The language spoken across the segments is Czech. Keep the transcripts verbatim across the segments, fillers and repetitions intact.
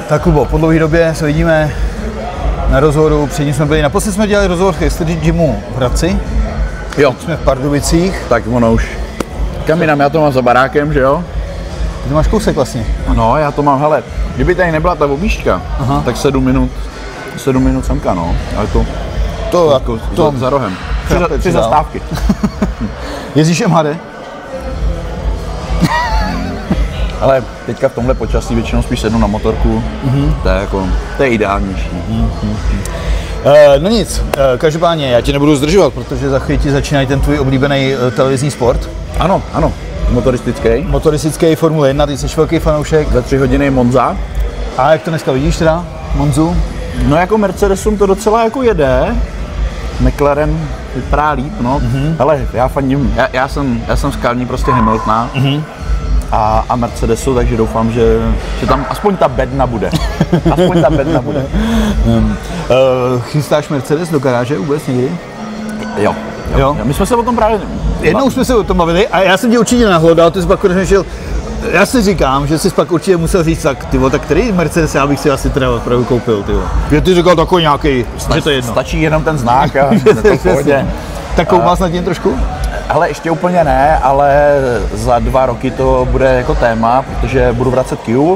Tak Kubo, po dlouhé době se vidíme na rozhovoru, předtím jsme byli, naposledy jsme dělali rozhovor v Street Gymu v Hradci. Jo. Jsme v Pardubicích. Tak ono už. Kam jinam, já to mám za barákem, že jo? Ty to máš kousek vlastně. No, já to mám, hele, kdyby tady nebyla ta objížďka, tak sedm minut, sedm minut semka, no, ale to, To, to, jako, to za, za rohem. Tři, za, tři zastávky. Jezdíš M H D? Ale teďka v tomhle počasí většinou spíš sednu na motorku, mm-hmm. to je jako, to je ideálnější. Mm-hmm. Uh, no nic, uh, každopádně já tě nebudu zdržovat, protože za chvíli ti začínají ten tvůj oblíbený uh, televizní sport. Ano, ano, motoristický. Motoristický Formule jedna, ty jsi velký fanoušek. Za tři hodiny Monza. A jak to dneska vidíš teda, Monzu? No jako Mercedesům to docela jako jede. McLaren vypadá líp, no. Mm-hmm. Ale já fandím, já, já jsem, já jsem skalní prostě Hamiltona. Mm-hmm. A, a Mercedesu, takže doufám, že, že tam aspoň ta bedna bude. Aspoň ta bedna bude. Um, uh, chystáš Mercedes do garáže vůbec někdy? Jo. Jo. jo. My jsme se o tom právě... Jednou jsme se o tom bavili a já jsem tě určitě nahlodal, ty jsi pak řešil. Já si říkám, že jsi pak určitě musel říct, tak, tyvo, tak který Mercedes já bych si asi teda opravdu koupil, tyvo. Že ty říkal takový nějaký, že to je jedno. Stačí jenom ten znak a to v pohodě. Tak koupal jsi na tím trošku? Hele, ještě úplně ne, ale za dva roky to bude jako téma, protože budu vracet Kiu.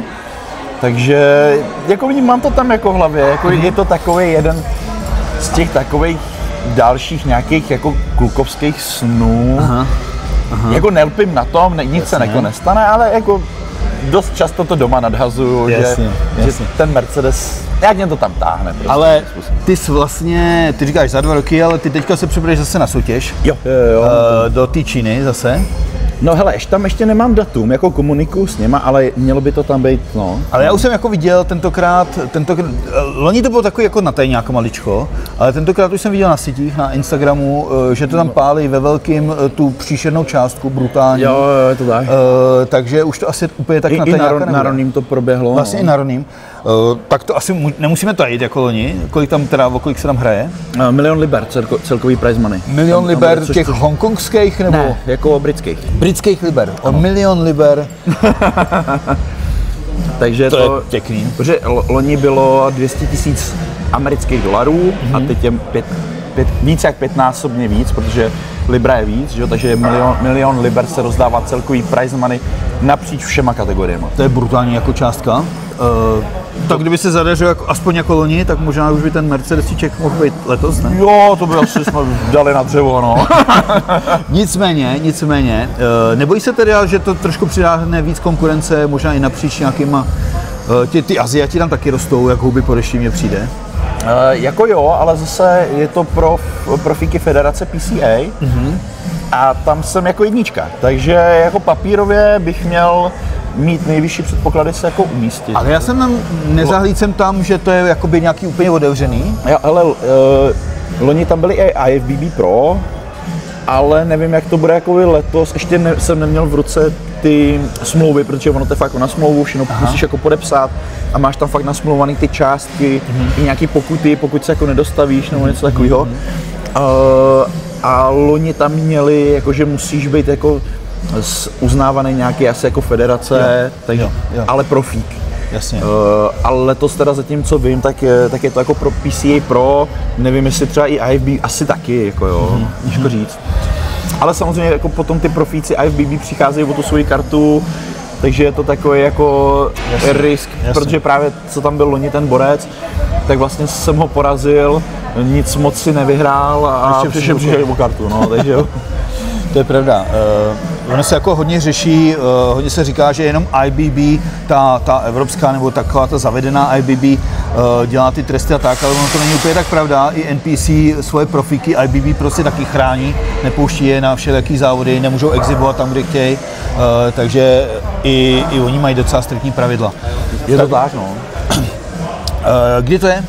Takže jako mám to tam jako v hlavě, jako je to takový jeden z těch takových dalších nějakých jako klukovských snů. Aha. Aha. Jako nelpím na tom, ne, nic jasně. se jako nestane, ale jako dost často to doma nadhazuju, jasně, že, jasně. že ten Mercedes, jak mě to tam táhne. Prostě. Ale ty jsi vlastně, ty říkáš za dva roky, ale ty teďka se připravuješ zase na soutěž. Jo, jo, jo. Uh, do té Číny zase. No hele, ještě tam ještě nemám datum, jako komunikuju s něma, ale mělo by to tam být, no. Ale já už jsem jako viděl tentokrát, tentokrát, loni to bylo takový jako na tajňáko maličko, ale tentokrát už jsem viděl na sítích, na Instagramu, že to tam pálí ve velkým tu příšernou částku, brutální. Jo, jo, je to tak. Uh, takže už to asi úplně tak I, na tajňáka nebude. I na Roným to proběhlo. Vlastně no. i na Roným. Uh, tak to asi mu, nemusíme tajit jako loni, kolik tam teda, o kolik se tam hraje? Uh, milion liber, celko, celkový prize money. Milion tam, liber tam, těch což, hongkongských nebo? Ne, jako britských. Britských liber, o milion liber. Takže to, to je pěkný. Protože loni bylo dvě stě tisíc amerických dolarů mm-hmm. a teď je pět, pět, víc jak pětnásobně víc, protože libra je víc, že? Takže milion, milion liber se rozdává celkový prize money napříč všema kategoriemi. To je brutální jako částka. Uh, tak kdyby se zadařilo jako, aspoň jako loni, tak možná už by ten Mercedesíček mohl být letos, ne? Jo, to by asi jsme dali na dřevo, no. nicméně, nicméně, uh, nebojí se tedy, že to trošku přidáhne víc konkurence, možná i napříč nějakýma, uh, ty, ty Aziati tam taky rostou, jak houby po dešti mně přijde. Uh, jako jo, ale zase je to pro profíky federace P C A mm-hmm. a tam jsem jako jednička, takže jako papírově bych měl mít nejvyšší předpoklady se jako umístit. Ale já jsem tam, nezahlíd jsem tam, že to je jakoby nějaký úplně otevřený. Jo, ale uh, loni tam byly i I F B B Pro, ale nevím, jak to bude jako letos. Ještě ne, jsem neměl v ruce ty smlouvy, protože ono to je fakt na smlouvu, všechno Aha. musíš jako podepsat a máš tam fakt nasmlouvaný ty částky, mm-hmm. i nějaký pokuty, pokud se jako nedostavíš nebo něco takového. Mm-hmm. Uh, a loni tam měli, jako, že musíš být jako uznávaný nějaký asi jako federace, jo, takže, jo, jo. ale profík. Jasně. Uh, ale letos teda zatím, co vím, tak je, tak je to jako pro P C A Pro, nevím, jestli třeba i I F B B, asi taky, jako jo, mm-hmm. těžko říct. Ale samozřejmě jako potom ty profíci I F B B přicházejí o tu svoji kartu, takže je to takový jako jasně, risk, jasně. protože právě co tam byl loni ten borec, tak vlastně jsem ho porazil, nic moc si nevyhrál a přišel přišel o kartu, no, takže jo. To je pravda. Uh, ono se jako hodně řeší, uh, hodně se říká, že jenom I B B, ta, ta evropská nebo taková ta zavedená I B B uh, dělá ty tresty a tak, ale ono to není úplně tak pravda. I N P C svoje profíky I B B prostě taky chrání, nepouští je na všelijaký závody, nemůžou exhibovat tam, kde chtějí, uh, takže i, i oni mají docela striktní pravidla. Je to tak, no. Uh, kdy to je?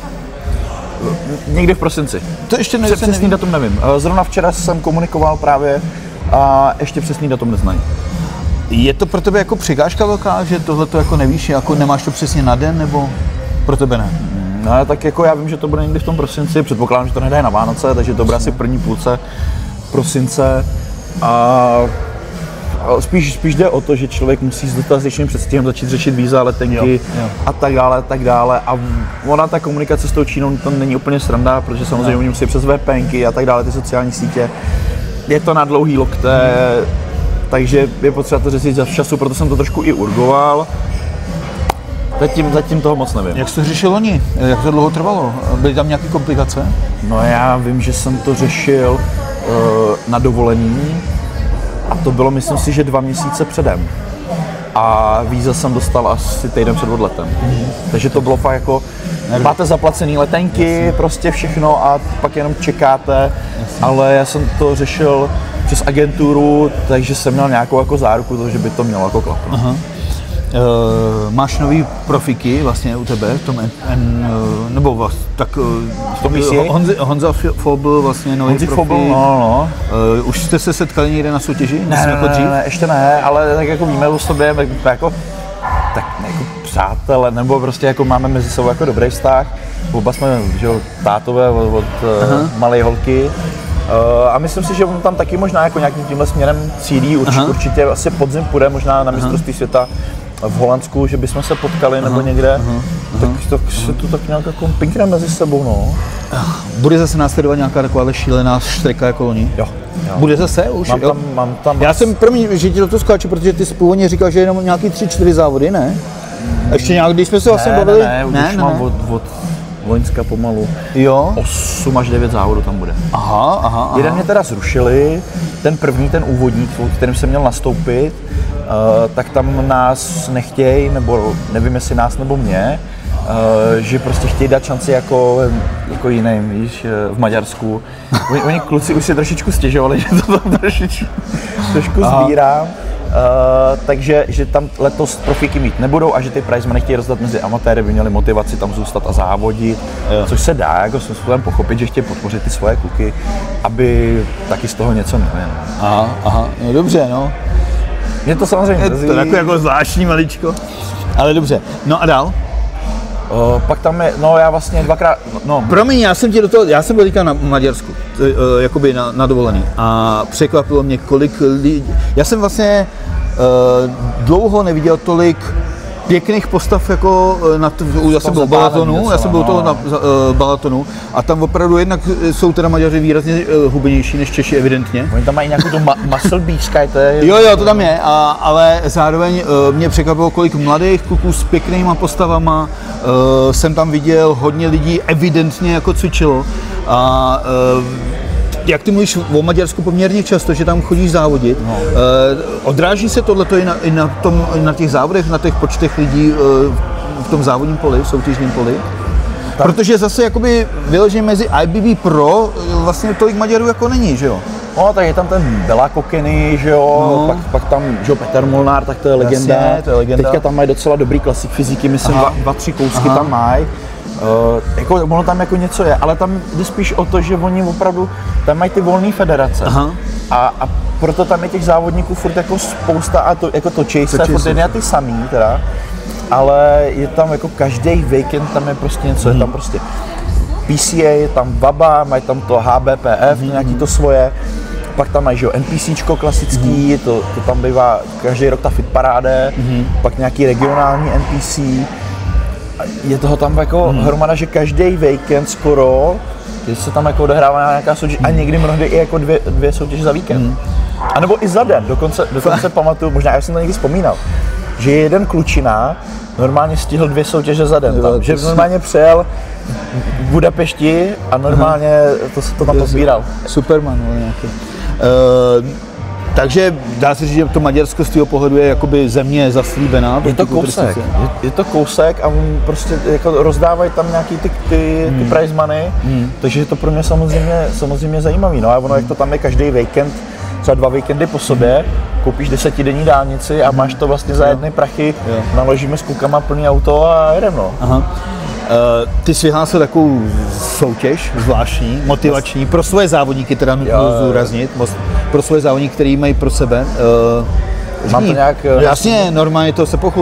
Někdy v prosinci. To ještě ne, přesný nevím. datum nevím. Zrovna včera jsem komunikoval právě a ještě přesný datum neznají. Je to pro tebe jako překážka velká, že tohle to jako nevíš, jako nemáš to přesně na den, nebo pro tebe ne? No tak jako já vím, že to bude někdy v tom prosinci, předpokládám, že to nedají na Vánoce, takže to bude asi první půlce prosince a Spíš, spíš jde o to, že člověk musí s dostatečným předstihem začít řešit víza, letenky jo, jo. a tak dále, a tak dále. A ona, ta komunikace s tou Čínou, to není úplně sranda, protože samozřejmě oni musí přes VPNky a tak dále, ty sociální sítě. Je to na dlouhý lokte, hmm. takže je potřeba to řešit za času, proto jsem to trošku i urgoval. Zatím, zatím toho moc nevím. Jak jsi to řešil loni? Jak to dlouho trvalo? Byly tam nějaké komplikace? No já vím, že jsem to řešil uh, na dovolení a to bylo, myslím si, že dva měsíce předem. A víza jsem dostal asi týden před odletem. Mm. Takže to bylo fakt jako, máte zaplacený letenky, Jasně. prostě všechno a pak jenom čekáte, Jasně. ale já jsem to řešil přes agenturu, takže jsem měl nějakou jako záruku toho, že by to mělo jako klapnout. Uh, máš nový profíky vlastně u tebe v tom, en, en, nebo vlastně, tak uh, Honzi, Honza Fobl vlastně nový Honzi profil. Fobl, no, no. Uh, už jste se setkali někde na soutěži? Ne, ne, ne, ne, ještě ne, ale tak jako víme o sobě, jako, tak jako přátelé, nebo prostě jako máme mezi sebou jako dobrý vztah. Oba jsme, že jo, tátové od, od uh, malé holky. Uh, a myslím si, že on tam taky možná jako nějakým tímhle směrem cílí, Urč, určitě asi podzim půjde možná na mistrovství světa v Holandsku, že bychom se potkali aha, nebo někde, aha, tak to se tu tak nějak jako pinkne mezi sebou, no. Bude zase následovat nějaká taková šílená štreka jako loni? Jo. jo. Bude zase už? Mám jo? tam, mám tam... Já jsem, promiň, že ti do toho skáču, protože ty jsi původně říkal, že jenom nějaký tři, čtyři závody, ne? Mm. Ještě nějak, když jsme se vlastně bavili? Ne, ne, ne, už ne, mám ne. Od, od Loňska pomalu. Jo. osm až devět závodů tam bude. Aha, aha, aha. Jeden mě teda zrušili, ten první, ten úvodník, kterým jsem měl nastoupit, uh, tak tam nás nechtějí, nebo nevím, jestli nás nebo mě, uh, že prostě chtějí dát šanci jako, jako jiným, víš, v Maďarsku. Oni, oni kluci už si trošičku stěžovali, že to tam trošičku, trošku sbírám. Uh, takže že tam letos profíky mít nebudou a že ty prize money chtějí rozdat mezi amatéry, by měli motivaci tam zůstat a závodit, jo. Což se dá jako způsobem pochopit, že chtějí podpořit ty svoje kluky, aby taky z toho něco měli. Aha, aha, no dobře, no. Mě to samozřejmě je to jako, jako zvláštní maličko, ale dobře. No a dál? Uh, pak tam je, no já vlastně dvakrát, no. Promiň, já jsem ti do toho, já jsem byl teďka na Maďarsku, uh, jakoby na, na dovolený a překvapilo mě, kolik lidí, já jsem vlastně uh, dlouho neviděl tolik pěkných postav jako na t- já jsem byl v Balatonu, já jsem byl no. toho na uh, Balatonu a tam opravdu jednak jsou teda Maďaři výrazně uh, hubenější než Češi evidentně. Oni tam mají nějakou tu ma- muscle beach, to je... Jo, jo, to tam je, a, ale zároveň uh, mě překvapilo, kolik mladých kluků s pěknýma postavama, uh, jsem tam viděl hodně lidí evidentně jako cvičilo a uh, jak ty mluvíš o Maďarsku poměrně často, že tam chodíš závodit, no. uh, odráží se tohleto i na, i na, tom, i na těch závodech, na těch počtech lidí uh, v tom závodním poli, v soutěžním poli? Tak. Protože zase jakoby vyloženě mezi I B B Pro vlastně tolik Maďarů jako není, že jo? No, tak je tam ten Bela Kokeny, že jo, no. pak, pak tam, že jo, Petr Molnár, tak to je legenda. Jasně, to je legenda. Teďka tam mají docela dobrý klasik fyziky, myslím, dva, dva, tři kousky Aha. tam mají. Uh, jako, ono tam jako něco je, ale tam jde spíš o to, že oni opravdu, tam mají ty volné federace a, a proto tam je těch závodníků furt jako spousta a to, jako točí se, furt jen ty samý teda, ale je tam jako každý víkend tam je prostě něco, hmm. je tam prostě P C A, je tam Baba, mají tam to H B P F, hmm. nějaký to svoje, pak tam mají, že jo, NPCčko klasický, hmm. to, to tam bývá každý rok ta fit paráde, hmm. pak nějaký regionální N P C. Je toho tam jako hmm. hromada, že každý víkend skoro, když se tam jako odehrává nějaká soutěž hmm. a někdy mnohdy i jako dvě, dvě soutěže za víkend. Hmm. A nebo i za den, dokonce, dokonce pamatuju, možná já jsem to někdy vzpomínal, že jeden klučina normálně stihl dvě soutěže za den, tam, že normálně přijel v Budapešti a normálně to, to tam pozbíral. Superman nějaký. Uh, Takže dá se říct, že to Maďarsko z toho pohledu je jakoby země zaslíbená. Je to kousek, je, je to kousek a prostě jako rozdávají tam nějaký ty, ty, hmm. ty prize money, hmm. takže je to pro mě samozřejmě, samozřejmě zajímavý. No a ono, jak to tam je každý víkend, třeba dva víkendy po sobě, koupíš desetidenní dálnici a máš to vlastně za jedny prachy, jo. naložíme s klukama plný auto a jedem, no. Aha. Uh, ty jsi vyhlásil takovou soutěž zvláštní, motivační, pro svoje závodníky, teda nutno zdůraznit, pro svoje závodníky, který mají pro sebe. Uh, Mám to nějak... Jasně, normálně to se pochlup.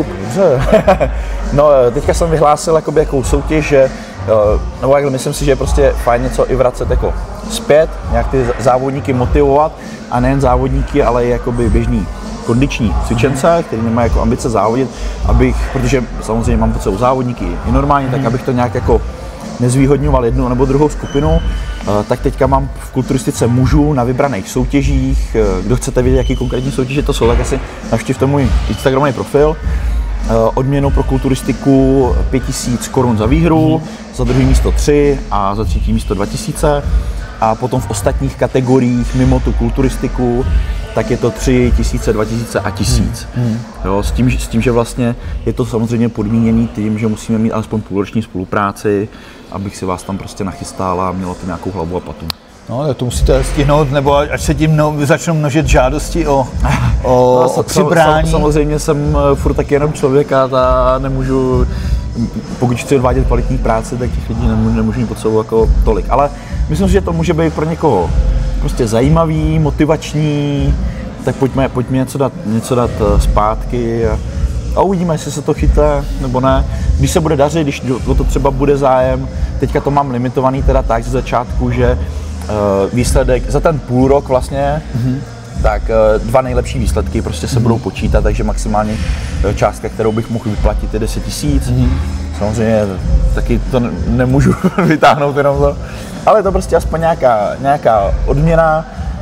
No, teďka jsem vyhlásil jakoby jakou soutěž, že, nebo jak myslím si, že je prostě fajn něco i vracet jako zpět, nějak ty závodníky motivovat a nejen závodníky, ale i jakoby běžný kondiční cvičence, který nemají jako ambice závodit, abych, protože samozřejmě mám pod sebou závodníky i normálně, tak abych to nějak jako nezvýhodňoval jednu nebo druhou skupinu, tak teďka mám v kulturistice mužů na vybraných soutěžích. Kdo chcete vědět, jaký konkrétní soutěže to jsou, tak asi navštivte můj Instagramový profil. Odměnu pro kulturistiku pět tisíc korun za výhru, za druhé místo tři a za třetí místo dva tisíce. A potom v ostatních kategoriích mimo tu kulturistiku, tak je to tři tisíce, dva tisíce a tisíc. Hmm. Jo, s, tím, s tím, že vlastně je to samozřejmě podmíněný tím, že musíme mít alespoň půlroční spolupráci, abych si vás tam prostě nachystal a mělo to nějakou hlavu a patu. No, to musíte stihnout, nebo až se tím no, začnou množit žádosti o, o, no, o přibrání. Samozřejmě jsem furt taky jenom člověk a nemůžu, pokud chci odvádět kvalitní práci, tak těch lidí nemůžu, nemůžu mít pod sebou jako tolik. Ale myslím si, že to může být pro někoho prostě zajímavý, motivační, tak pojďme, pojďme něco dát, něco dát zpátky a, a uvidíme, jestli se to chytne nebo ne. Když se bude dařit, když o to třeba bude zájem, teďka to mám limitovaný teda tak ze začátku, že Uh, výsledek za ten půl rok vlastně, mm-hmm. tak uh, dva nejlepší výsledky prostě se mm-hmm. budou počítat, takže maximálně uh, částka, kterou bych mohl vyplatit, je deset tisíc. Mm-hmm. Samozřejmě taky to nemůžu vytáhnout jenom to, ale je to prostě aspoň nějaká, nějaká odměna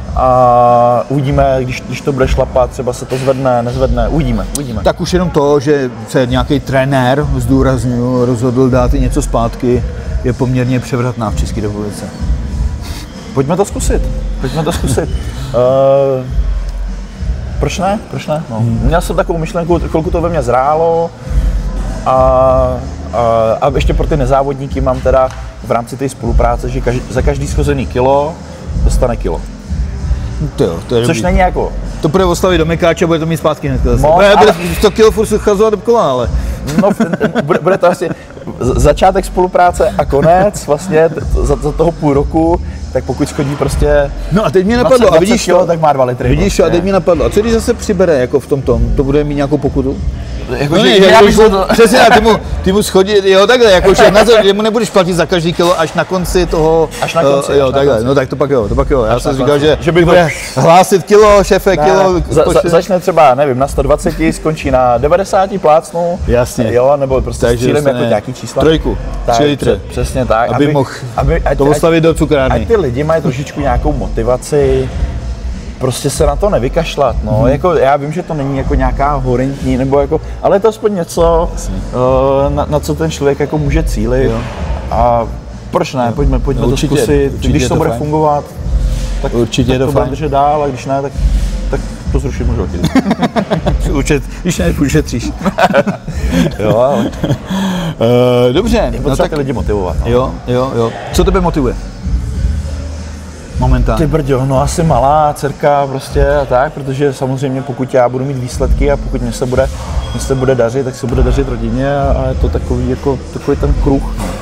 a uvidíme, když, když to bude šlapat, třeba se to zvedne, nezvedne, uvidíme, uvidíme. Tak už jenom to, že se nějaký trenér, zdůrazňuji, rozhodl dát i něco zpátky, je poměrně převratná v České republice. Pojďme to zkusit, pojďme to zkusit. Uh, proč ne, proč ne? No. Hmm. Měl jsem takovou myšlenku, chvilku to ve mně zrálo a, a, a ještě pro ty nezávodníky mám teda v rámci té spolupráce, že každý, za každý schozený kilo dostane kilo. To jo, to je Což není jako... To bude oslavit do Mekáče a bude to mít zpátky hned. Moc, ale... Bude sto kilo furt schazovat do kola, ale... No, bude, bude to asi začátek spolupráce a konec vlastně za, za toho půl roku, tak pokud schodí prostě no a teď mě napadlo, dvacet, a vidíš kilo, tak má dva litry. Vidíš, a teď mě napadlo, a co když zase přibere jako v tom tom, to bude mít nějakou pokutu? Jako, no že, ne, že jako, že to... přesně, ty mu, ty mu schodí, jo takhle, jako že na to, mu nebudeš platit za každý kilo až na konci toho, až na konci, uh, jo až takhle, na konci. no tak to pak jo, to pak jo, já jsem říkal, že, že bych bude to... hlásit kilo, šéfe, ne, kilo, za, za, začne třeba, nevím, na sto dvacet, skončí na devadesát plácnu, jasně, jo, nebo prostě takže střílem jako nějaký čísla. Trojku, tři litry, přesně tak, aby, aby mohl aby, ať, to oslavit do cukrárny. Ať ty lidi mají trošičku nějakou motivaci, prostě se na to nevykašlat, no, hmm. jako já vím, že to není jako nějaká horentní, nebo jako, ale je to aspoň něco, uh, na, na co ten člověk jako může cílit, jo. A proč ne, pojďme, pojďme no, určitě, to zkusit, určitě když to, to bude fajn. Fungovat, tak, určitě tak to, to bude držet dál, a když ne, tak, tak to zruším můžu Učet, když ne, ušetříš. Jo, ale... Uh, dobře. Je potřeba no, tak... ty lidi motivovat. No. Jo, jo, jo. Co tebe motivuje? Momentálně. Ty brďo, no asi malá dcerka prostě a tak, protože samozřejmě pokud já budu mít výsledky a pokud mě se bude, mě se bude dařit, tak se bude dařit rodině a, a je to takový, jako, takový ten kruh.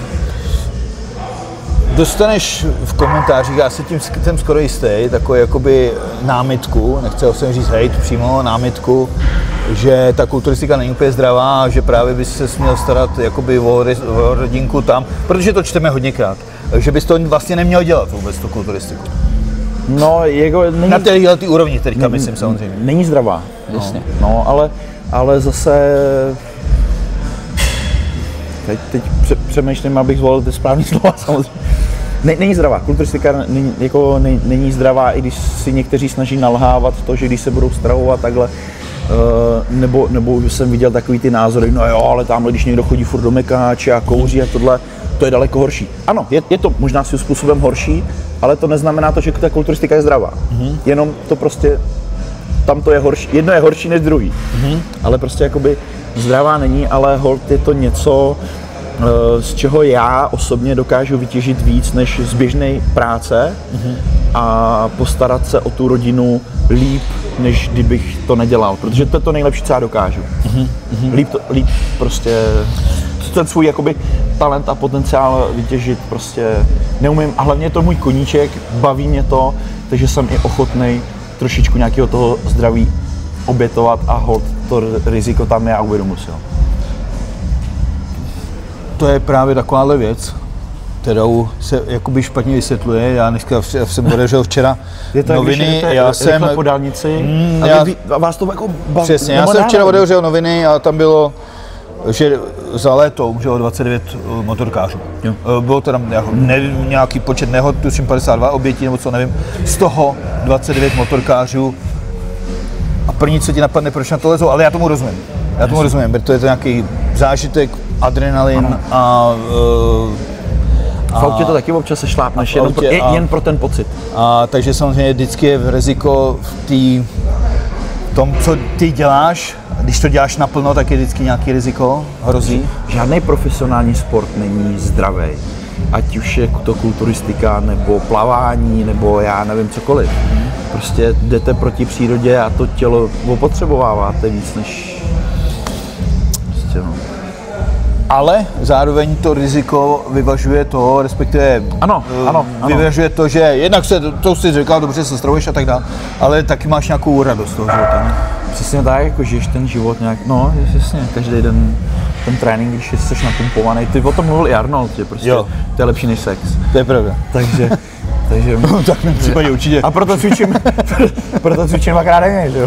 Dostaneš v komentářích, já si tím jsem skoro jistý, takovou jakoby námitku, nechci jsem říct hejt přímo, námitku, že ta kulturistika není úplně zdravá a že právě bys se směl starat jakoby o, o rodinku tam, protože to čteme hodněkrát, že bys to vlastně neměl dělat vůbec tu kulturistiku. No, jako není... Na téhle ty úrovni teďka myslím samozřejmě. Není zdravá, jasně, no, no ale, ale zase... Teď, teď přemýšlím, abych zvolil ty správný slova samozřejmě. Není zdravá, kulturistika není, jako není, není zdravá, i když si někteří snaží nalhávat to, že když se budou stravovat takhle, uh, nebo, nebo jsem viděl takový ty názory, no jo, ale tamhle, když někdo chodí furt do Mekáče a kouří a tohle, to je daleko horší. Ano, je, je to možná svým způsobem horší, ale to neznamená to, že ta kulturistika je zdravá. Mm-hmm. Jenom to prostě, tam to je horší, jedno je horší než druhý, mm-hmm. ale prostě jakoby zdravá není, ale holt je to něco, z čeho já osobně dokážu vytěžit víc než z běžné práce mm-hmm. a postarat se o tu rodinu líp, než kdybych to nedělal, protože to je to nejlepší, co já dokážu. Mm-hmm. Líp, to, líp prostě ten svůj jakoby talent a potenciál vytěžit prostě neumím a hlavně je to můj koníček, baví mě to, takže jsem i ochotnej trošičku nějakého toho zdraví obětovat a holt to riziko tam je a uvědomuji si ho. To je právě takováhle věc, kterou se jakoby špatně vysvětluje. Já dneska jsem otevřel včera je to, noviny, když já jsem po dálnici, mm, a já, vy, vás to jako baví. Přesně, já jsem včera otevřel noviny a tam bylo, že za léto umřelo dvacet devět motorkářů. Jo. Bylo to tam ne, nějaký počet nehod, tuším padesát dva obětí nebo co, nevím. Z toho dvacet devět motorkářů. A první, co ti napadne, proč na to lezou, ale já tomu rozumím. Já tomu rozumím, protože to je nějaký zážitek, adrenalin ano. a... Uh, v autě to taky občas se šlápneš, jen, pro, a, jen pro ten pocit. A takže samozřejmě vždycky je riziko v tý, tom, co ty děláš. Když to děláš naplno, tak je vždycky nějaký riziko, hrozí. Žádný profesionální sport není zdravý. Ať už je to kulturistika, nebo plavání, nebo já nevím cokoliv. Hmm. Prostě jdete proti přírodě a to tělo opotřebováváte víc než... Prostě no. Ale zároveň to riziko vyvažuje to, respektive ano, ano, vyvažuje ano. to, že jednak se, to si říkal, dobře se stravuješ a tak dále, ale taky máš nějakou radost toho života, ne? Přesně tak, jako žiješ ten život nějak, no jasně, každý den ten trénink, když jsi napumpovaný, ty o tom mluvil i Arnold, že prostě jo. To je lepší než sex. To je pravda. Takže, takže... No, tak v mém případě určitě. A proto cvičím, proto cvičím dvakrát denně, že jo?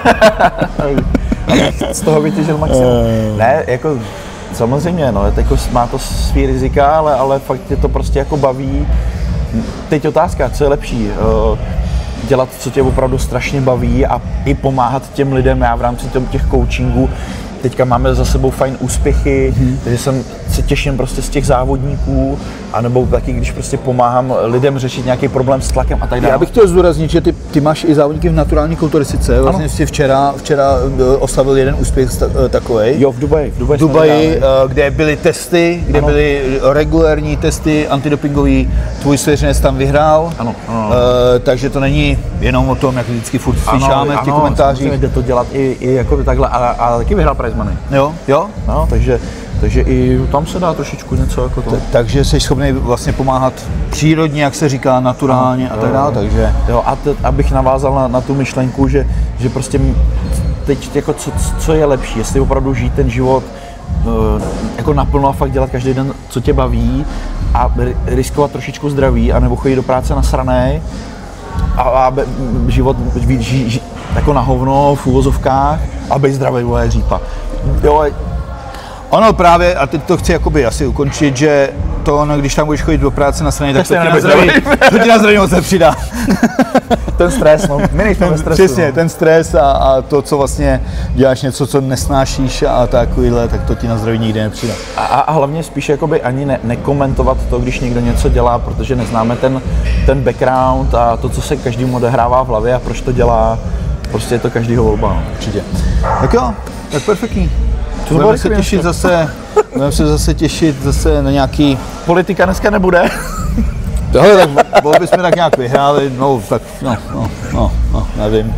Z toho vytěžil maximum. Ne, jako samozřejmě, no, jako má to svý rizika, ale, ale fakt tě to prostě jako baví. Teď otázka, co je lepší? Dělat, co tě opravdu strašně baví a i pomáhat těm lidem. Já v rámci těch coachingů teďka máme za sebou fajn úspěchy, hmm. takže jsem se těším prostě z těch závodníků, anebo taky, když prostě pomáhám lidem řešit nějaký problém s tlakem a tak dále. Já bych chtěl zdůraznit, že ty, ty máš i závodníky v naturální kulturistice. Vlastně jsi včera, včera oslavil jeden úspěch takovej. Jo, v Dubaji. V Dubaji, v Dubaji kde byly testy, kde ano. byly regulérní testy antidopingový. Tvůj svěřenec tam vyhrál. Ano, ano. Uh, takže to není jenom o tom, jak vždycky furt slyšáme v těch komentářích. Jde to dělat i, i jako takhle a, a taky vyhrál prize money. Jo, jo. No, takže Takže i tam se dá trošičku něco jako to. T- takže jsi schopný vlastně pomáhat přírodně, jak se říká, naturálně a tak dále, takže... Jo, a te, abych navázal na, na tu myšlenku, že, že prostě teď jako co, co je lepší, jestli opravdu žít ten život jako naplno a fakt dělat každý den, co tě baví a riskovat trošičku zdraví, anebo chodit do práce nasranej a, a život ži, ži, ži, jako na hovno v úvozovkách a být zdravý, vole, řípa. Jo, ono právě, a teď to chci jakoby asi ukončit, že to ono, když tam budeš chodit do práce na straně, tak to ti na zdraví, to ti na zdraví moc nepřidá. Ten stres, no, my nejsme ve stresu. Přesně, ten stres a, a to, co vlastně děláš něco, co nesnášíš a takovýhle, tak to ti na zdraví nikdy nepřidá. A, a hlavně spíš jakoby ani ne, nekomentovat to, když někdo něco dělá, protože neznáme ten, ten background a to, co se každému odehrává v hlavě a proč to dělá, prostě je to každýho volba. No. Určitě. Tak jo, tak perfektní. Budeme se těšit zase, budeme se zase těšit zase na nějaký... Politika dneska nebude. Tohle, tak volby jsme tak nějak vyhráli, no tak, no, no, no, no nevím.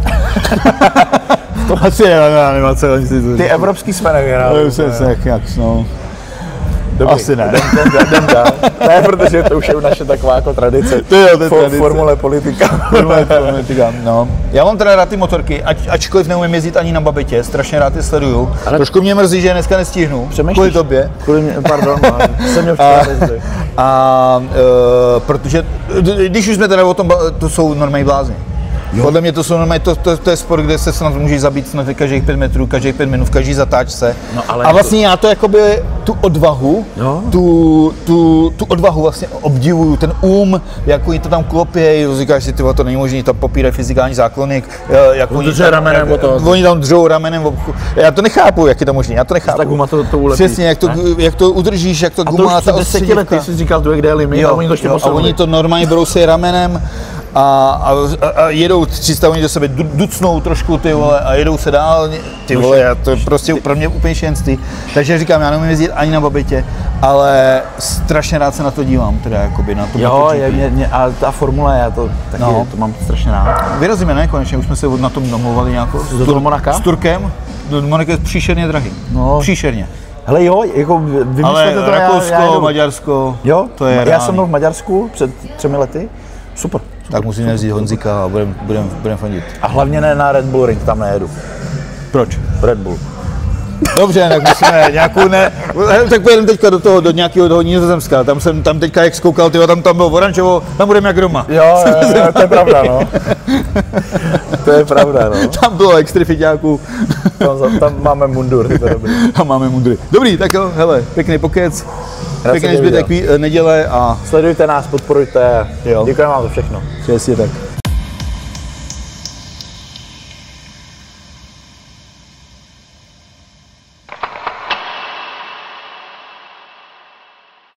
To asi je animace. Ty evropský jsme nevyhráli. To se nějak, nějak, no. Dobrý. Asi ne. Jdem, jdem, jdem dál. Ne, protože to už je naše taková jako tradice. To je, to je For, tradice. Formule politika. Formule politika, no. Já mám teda rád ty motorky, ač, ačkoliv neumím jezdit ani na babetě, strašně rád je sleduju. Ale trošku mě mrzí, že dneska nestihnu. Kvůli tobě. Kvůli mě, pardon, no, jsem měl včera jezdit. A, a uh, protože, když už jsme teda o tom, to jsou normální blázni. Jo. Podle mě to jsou normálně, to, to, to je sport, kde se snad můžeš zabít snad každých pět metrů, každých pět minut, v každý zatáčce. No, a vlastně to... já to jakoby tu odvahu, tu, tu, tu odvahu vlastně obdivuju, ten um, jak oni to tam klopějí, říkáš si, tyhle, to není možné, tam popírají fyzikální záklony, jak oni tam, ramenem jak, to. oni tam držou ramenem, já to nechápu, jak je to možné, já to nechápu. Ta guma to, to ulepí. Přesně, jak to, jak to udržíš, jak to a guma, to už před deseti lety jsi říkal, kde je limit, jo, a oni to ještě jo, a oni to normálně brousí ramenem. A, a, a jedou tři sta, oni do sebe ducnou trošku, ty vole, a jedou se dál, ty vole, já to je prostě pro mě úplně šenství. Takže říkám, já neumím jezdit ani na babetě, ale strašně rád se na to dívám, teda jakoby na to. Jo, je, mě, mě, a ta formule, já to taky, no. To mám strašně rád. Vyrazíme, ne, konečně, už jsme se na tom domluvali nějakou. Do toho Monaka? S Turkem, do Monaka je příšerně drahý, no. Příšerně. Hele jo, jako vymyslete to, Rakousko, já, já Maďarsko, jo, to je já reálný. jsem byl v Maďarsku před třemi lety, super. Tak musíme vzít Honzika a budeme budem, budem fandit. A hlavně ne na Red Bull Ring, tam nejedu. Proč? Red Bull. Dobře, tak musíme nějakou ne... Tak pojedeme teďka do toho, do nějakého toho Nizozemska. Tam jsem tam teďka jak zkoukal, tyjo, tam, tam bylo oranžovo, tam budeme jak doma. Jo, jo, jo, to je pravda, no. To je pravda, no. Tam bylo extrifiťáků. Tam, tam máme mundur, to je dobrý. Tam máme mundury. Dobrý, tak jo, hele, pěkný pokec, pěkný zbytek neděle a... Sledujte nás, podporujte, jo. Děkujeme vám za všechno. Přesně tak.